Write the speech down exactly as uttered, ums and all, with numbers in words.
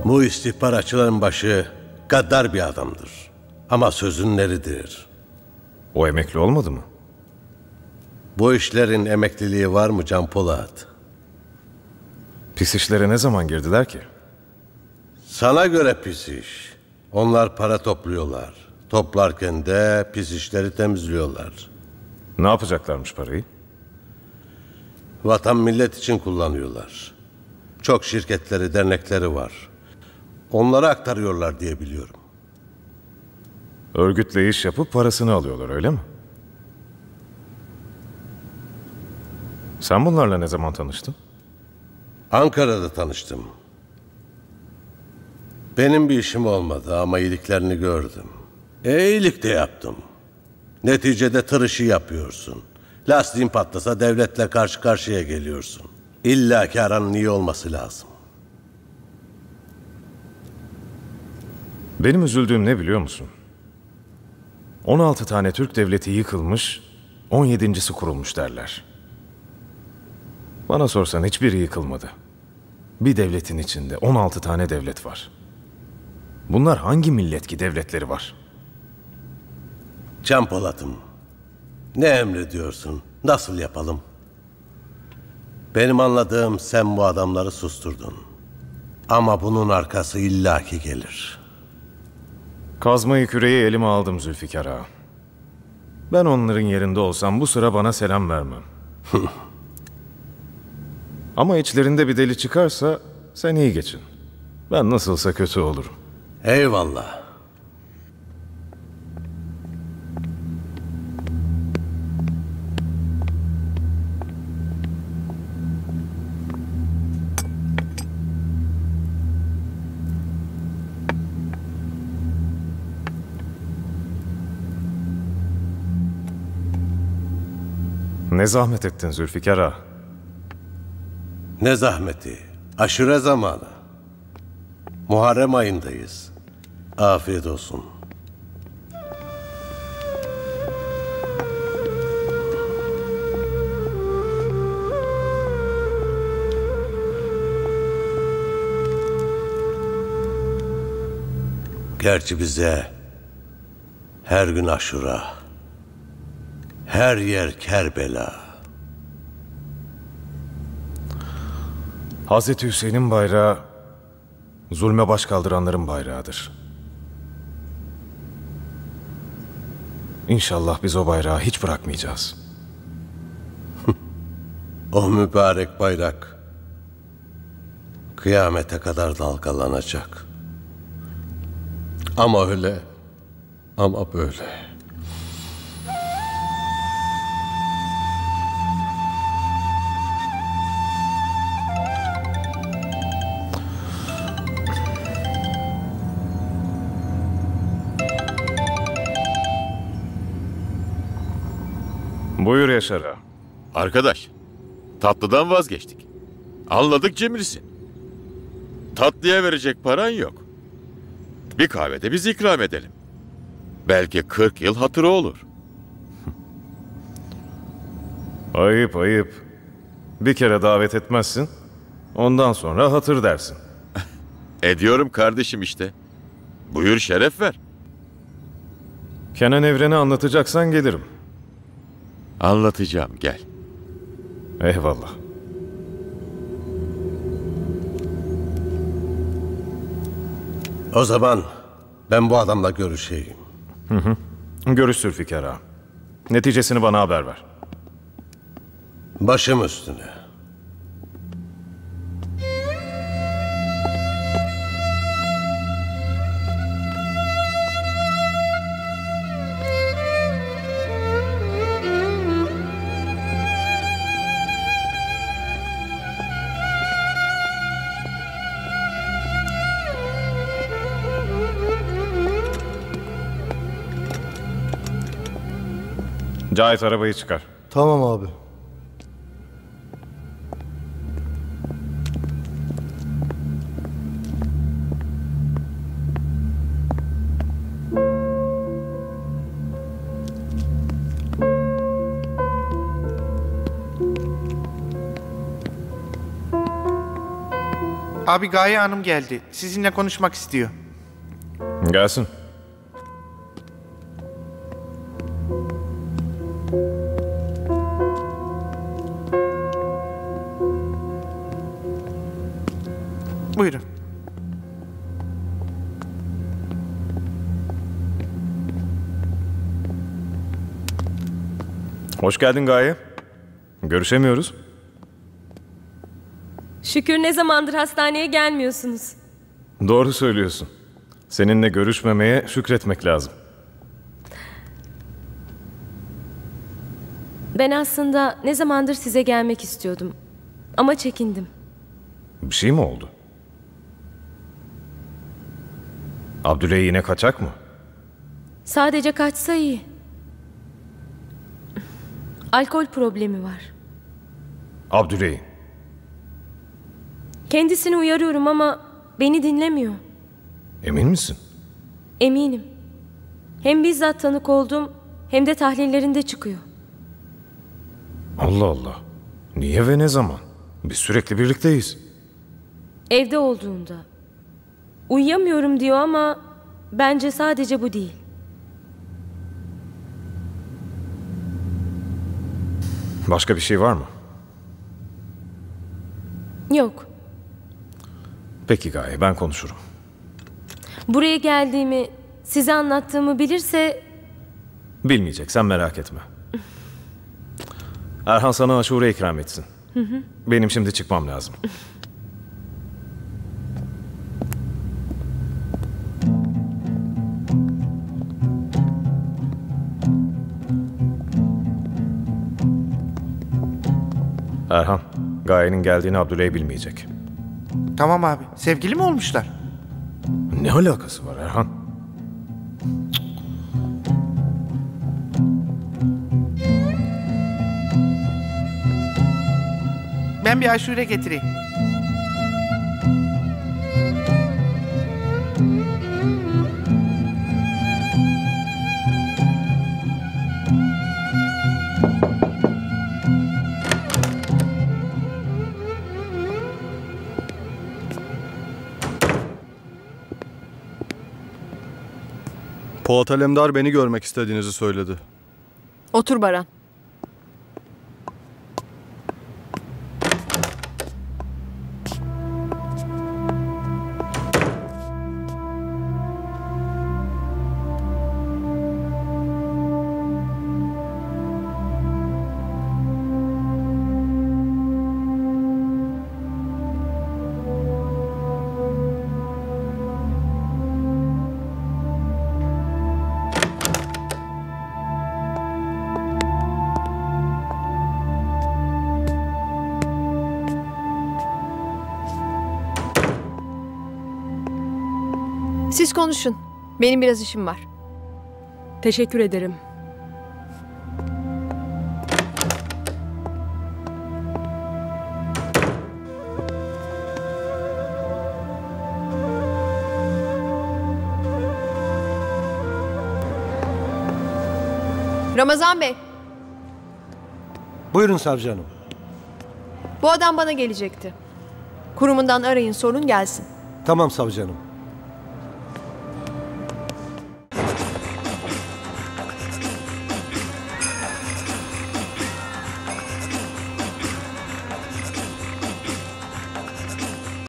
Bu istihbaratçıların başı gaddar bir adamdır. Ama sözün eridir. O emekli olmadı mı? Bu işlerin emekliliği var mı Can Polat? Pis işlere ne zaman girdiler ki? Sana göre pis iş. Onlar para topluyorlar. Toplarken de pis işleri temizliyorlar. Ne yapacaklarmış parayı? Vatan millet için kullanıyorlar. Çok şirketleri, dernekleri var. Onlara aktarıyorlar diye biliyorum. Örgütle iş yapıp parasını alıyorlar, öyle mi? Sen bunlarla ne zaman tanıştın? Ankara'da tanıştım. Benim bir işim olmadı ama iyiliklerini gördüm. E, iyilik de yaptım. Neticede tır işi yapıyorsun. Lastiğin patlasa devletle karşı karşıya geliyorsun. İlla ki aranın iyi olması lazım. Benim üzüldüğüm ne biliyor musun? on altı tane Türk devleti yıkılmış, on yedincisi kurulmuş derler. Bana sorsan hiçbiri yıkılmadı. Bir devletin içinde on altı tane devlet var. Bunlar hangi millet ki devletleri var? Can Polat'ım, ne emrediyorsun? Nasıl yapalım? Benim anladığım sen bu adamları susturdun. Ama bunun arkası illaki gelir. Kazmayı küreği elime aldım Zülfikar Ağa. Ben onların yerinde olsam bu sıra bana selam vermem. Ama içlerinde bir deli çıkarsa sen iyi geçin. Ben nasılsa kötü olurum. Eyvallah. Ne zahmet ettin Zülfikar Ağa. Ne zahmeti? Aşure zamanı. Muharrem ayındayız. Afiyet olsun. Gerçi bize her gün aşura, her yer Kerbela. Hazreti Hüseyin'in bayrağı, zulme baş kaldıranların bayrağıdır. İnşallah biz o bayrağı hiç bırakmayacağız. O mübarek bayrak kıyamete kadar dalgalanacak. Ama öyle, ama böyle. Buyur Yaşar Ağa. Arkadaş, tatlıdan vazgeçtik. Anladık cimrisin. Tatlıya verecek paran yok. Bir kahvede biz ikram edelim. Belki kırk yıl hatırı olur. Ayıp ayıp. Bir kere davet etmezsin, ondan sonra hatır dersin. Ediyorum kardeşim işte. Buyur şeref ver. Kenan Evren'i anlatacaksan gelirim. Anlatacağım, gel. Eyvallah. O zaman ben bu adamla görüşeyim. Hı hı. Görüş Zülfikar Ağa. Neticesini bana haber ver. Başım üstüne. Cahit arabayı çıkar. Tamam abi. Abi Gaye Hanım geldi. Sizinle konuşmak istiyor. Gelsin. Buyurun. Hoş geldin Gaye. Görüşemiyoruz. Şükür ne zamandır hastaneye gelmiyorsunuz. Doğru söylüyorsun. Seninle görüşmemeye şükretmek lazım. Ben aslında ne zamandır size gelmek istiyordum. Ama çekindim. Bir şey mi oldu? Abdüley yine kaçak mı? Sadece kaçsa iyi. Alkol problemi var. Abdüley. Kendisini uyarıyorum ama beni dinlemiyor. Emin misin? Eminim. Hem bizzat tanık oldum hem de tahlillerinde çıkıyor. Allah Allah. Niye ve ne zaman? Biz sürekli birlikteyiz. Evde olduğunda. Uyuyamıyorum diyor ama bence sadece bu değil. Başka bir şey var mı? Yok. Peki Gaye, ben konuşurum. Buraya geldiğimi, size anlattığımı bilirse... Bilmeyeceksen merak etme. Erhan sana aşure ikram etsin. Hı hı. Benim şimdi çıkmam lazım. Erhan, Gaye'nin geldiğini Abdüley bilmeyecek. Tamam abi. Sevgili mi olmuşlar? Ne alakası var Erhan? Ben bir aşure getireyim. Polat Alemdar beni görmek istediğinizi söyledi. Otur Baran. Siz konuşun. Benim biraz işim var. Teşekkür ederim. Ramazan Bey, Buyurun savcı hanım. bu adam bana gelecekti. Kurumundan arayın, sorun gelsin. Tamam savcı hanım.